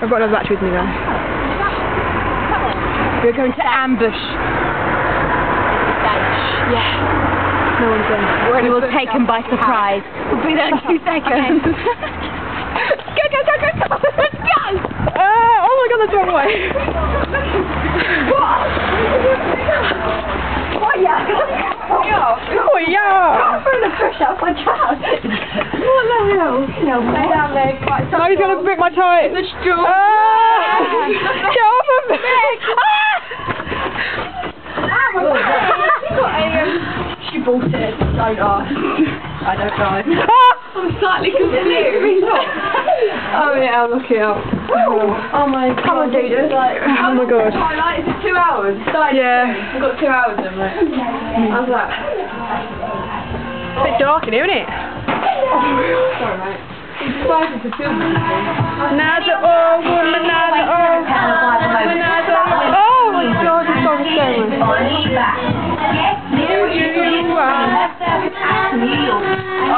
I've got another battery with me though. We're going to ambush. Yeah. No one's in. We will take him by surprise. We'll be there in 2 seconds. Go! Let's go! Oh my god, that's the wrong way. What? Oh yeah. Oh yeah. I'm going to push out my child. What the hell? No, lay down there. Now he's going to break my tie. The straw. Get off of me. She bought it. Don't ask. I don't know. I'm slightly confused. Oh yeah, I'll look it up. Oh my god. Come on, dude. Oh my god. Is it 2 hours? Yeah. We've got 2 hours in, mate. How's that? It's a bit dark in here, isn't it? Sorry, mate. He's decided to film this thing. Womanizer, oh, womanizer, oh. Womanizer. Oh my god, it's so scary.